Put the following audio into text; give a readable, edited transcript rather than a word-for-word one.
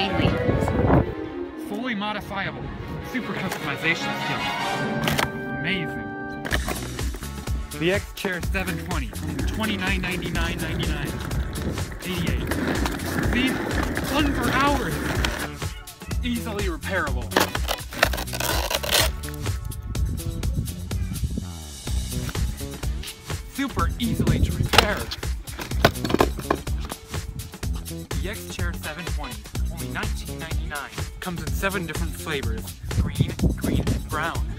finally. Fully modifiable. Super customization skills. Amazing. The X-Chair 720, $29.99.99. 88. See? Fun for hours. Easily repairable. Super easily to repair. The X-Chair 720, only $19.99. Comes in 7 different flavors: green, and brown.